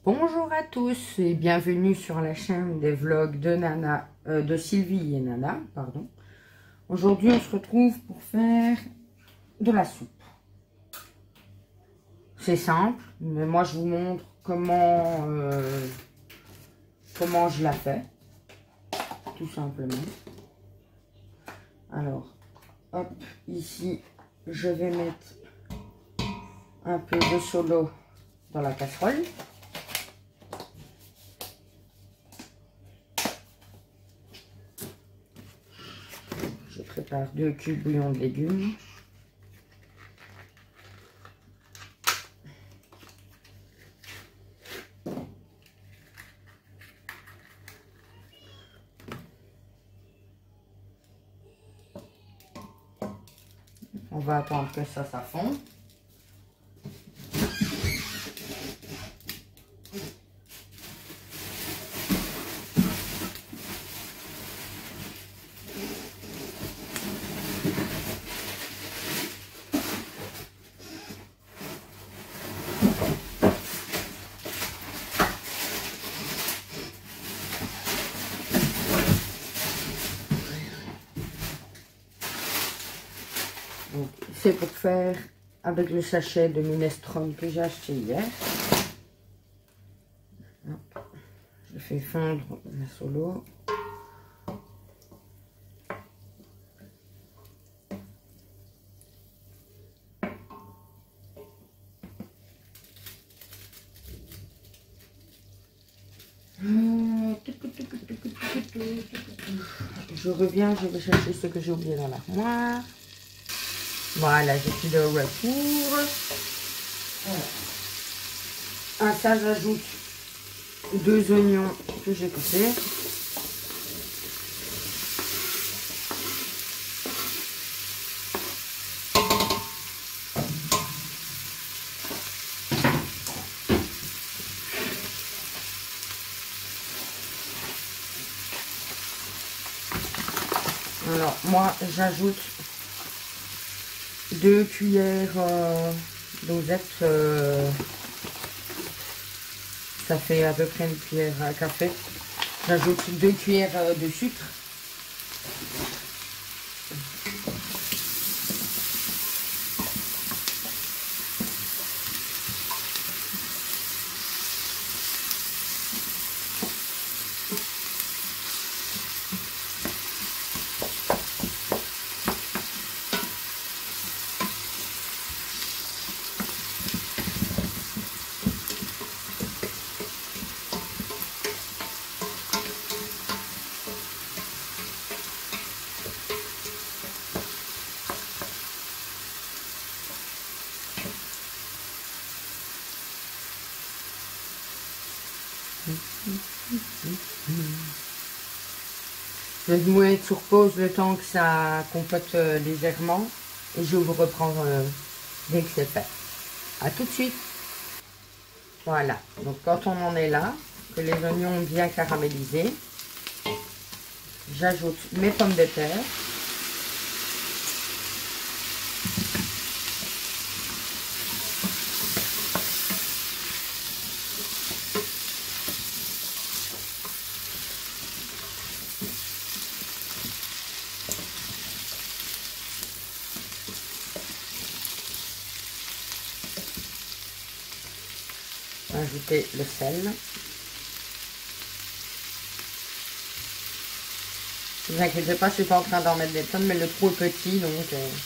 Bonjour à tous et bienvenue sur la chaîne des vlogs de Nana, de Sylvie et Nana, pardon. Aujourd'hui, on se retrouve pour faire de la soupe. C'est simple, mais moi je vous montre comment je la fais, tout simplement. Alors, hop, ici, je vais mettre un peu de solo dans la casserole. Je prépare 2 cubes bouillon de légumes. On va attendre que ça fonde. C'est pour faire avec le sachet de minestrone que j'ai acheté hier. Je fais fondre ma solo. Je reviens, je vais chercher ce que j'ai oublié dans l'armoire. Voilà, je suis de retour. À ça, j'ajoute 2 oignons que j'ai coupés. Alors, moi, j'ajoute 2 cuillères d'osette. Ça fait à peu près une cuillère à café. J'ajoute 2 cuillères de sucre. Je vais me mettre sur pause le temps que ça compote légèrement et je vous reprends dès que c'est fait. A tout de suite. Voilà, donc quand on en est là, que les oignons ont bien caramélisé, j'ajoute mes pommes de terre. Ajouter le sel. Ne vous inquiétez pas, je suis pas en train d'en mettre des tonnes, mais le trou est petit, donc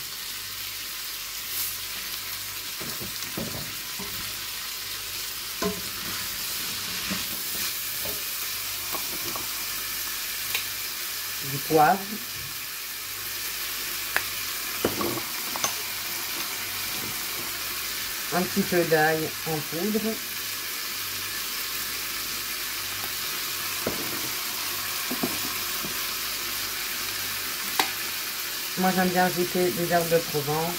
du poivre. Un petit peu d'ail en poudre. Moi, j'aime bien ajouter des herbes de Provence.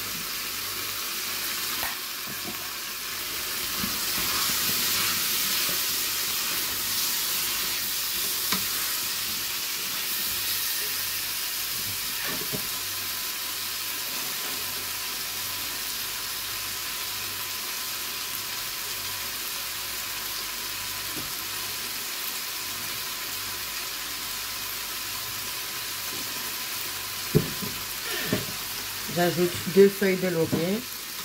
J'ajoute 2 feuilles de laurier.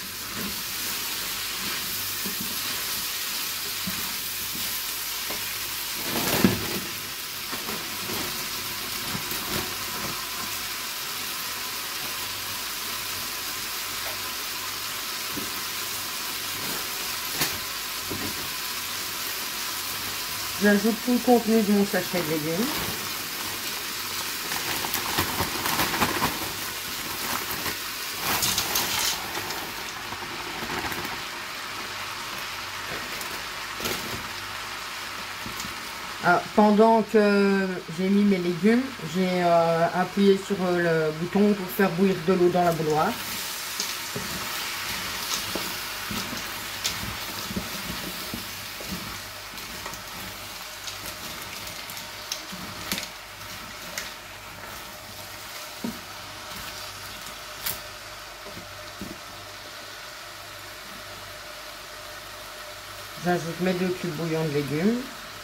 J'ajoute tout le contenu de mon sachet de légumes. Alors, pendant que j'ai mis mes légumes, j'ai appuyé sur le bouton pour faire bouillir de l'eau dans la bouilloire. J'ajoute mes 2 cubes bouillants de légumes.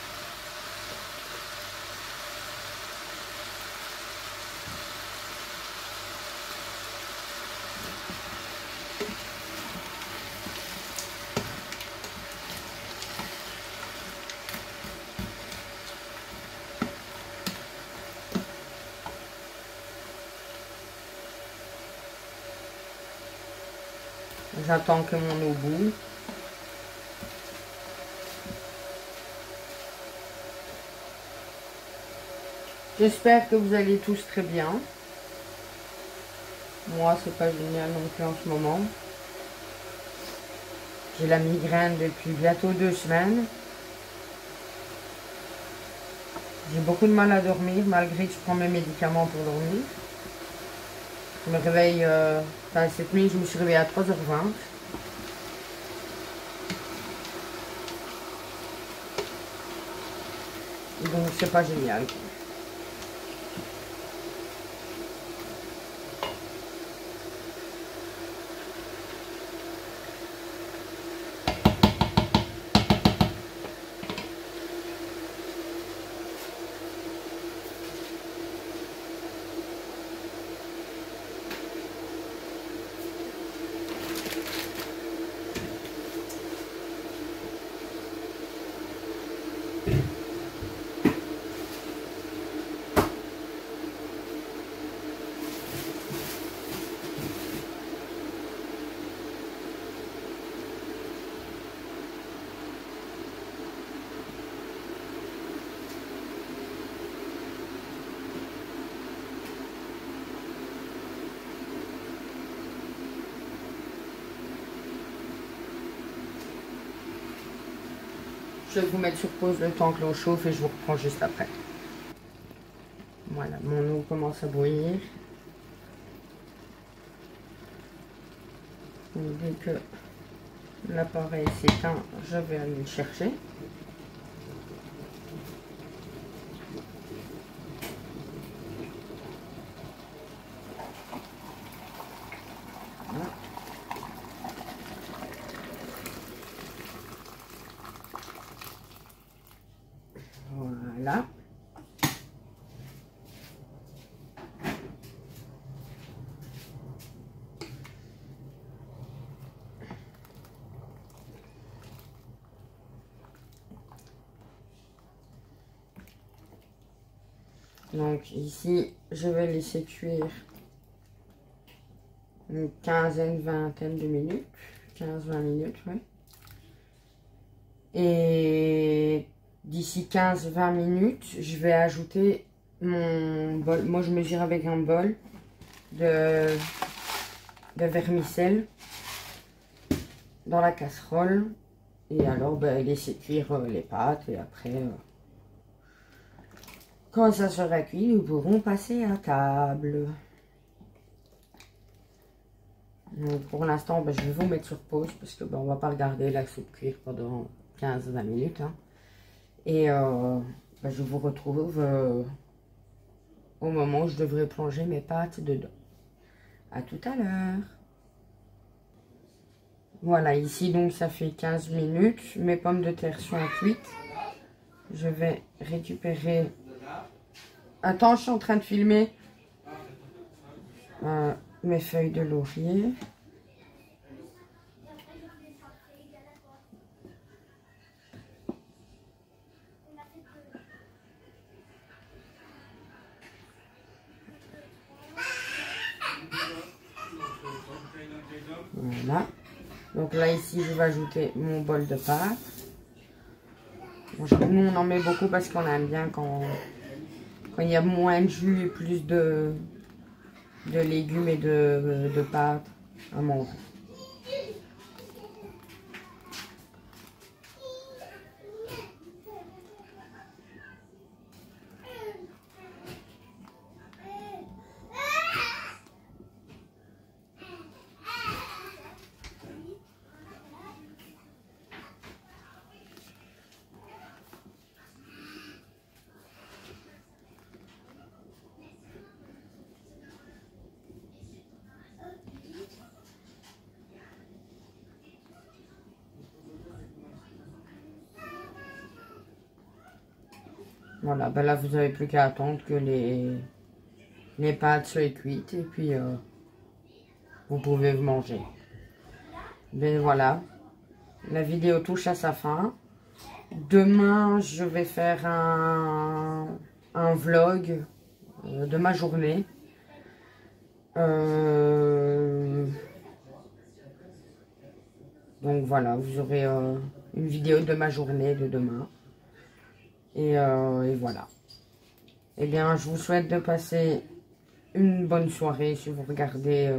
J'attends que mon eau bout. J'espère que vous allez tous très bien. Moi, c'est pas génial non plus en ce moment. J'ai la migraine depuis bientôt 2 semaines. J'ai beaucoup de mal à dormir malgré que je prends mes médicaments pour dormir. Je me réveille, cette nuit je me suis réveillée à 3h20. Donc c'est pas génial. Je vais vous mettre sur pause le temps que l'eau chauffe et je vous reprends juste après. Voilà, mon eau commence à bouillir. Et dès que l'appareil s'éteint, je vais aller le chercher. Voilà. Donc ici, je vais laisser cuire une quinzaine, vingtaine de minutes. 15-20 minutes, oui. Et d'ici 15-20 minutes, je vais ajouter mon bol. Moi, je mesure avec un bol de vermicelle dans la casserole. Et alors, laisser cuire les pâtes. Et après, quand ça sera cuit, nous pourrons passer à table. Donc, pour l'instant, je vais vous mettre sur pause parce que on va pas regarder la soupe cuire pendant 15-20 minutes. Hein. Et je vous retrouve au moment où je devrais plonger mes pâtes dedans. À tout à l'heure. Voilà, ici donc ça fait 15 minutes. Mes pommes de terre sont cuites. je vais récupérer... Attends, je suis en train de filmer mes feuilles de laurier. Voilà. Donc là, ici, je vais ajouter mon bol de pâte. Nous, on en met beaucoup parce qu'on aime bien quand il y a moins de jus et plus de légumes et de pâtes à manger. Voilà, ben là, vous n'avez plus qu'à attendre que les pâtes soient cuites et puis vous pouvez vous manger. Ben voilà, la vidéo touche à sa fin. Demain, je vais faire un vlog de ma journée. Donc voilà, vous aurez une vidéo de ma journée de demain. Et voilà. Eh bien, je vous souhaite de passer une bonne soirée si vous regardez...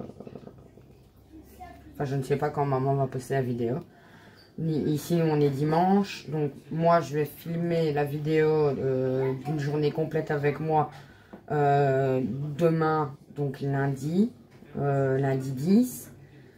Enfin, je ne sais pas quand maman va poster la vidéo. Ici, on est dimanche. Donc, moi, je vais filmer la vidéo d'une journée complète avec moi demain, donc lundi. Lundi 10.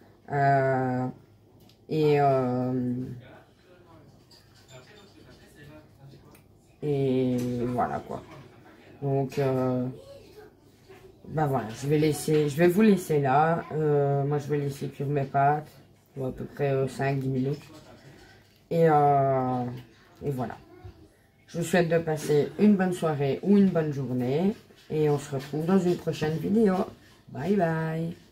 Et voilà quoi. Donc, ben voilà, je vais vous laisser là. Moi, je vais laisser cuire mes pâtes pour à peu près 5-10 minutes. Et voilà. Je vous souhaite de passer une bonne soirée ou une bonne journée. Et on se retrouve dans une prochaine vidéo. Bye bye.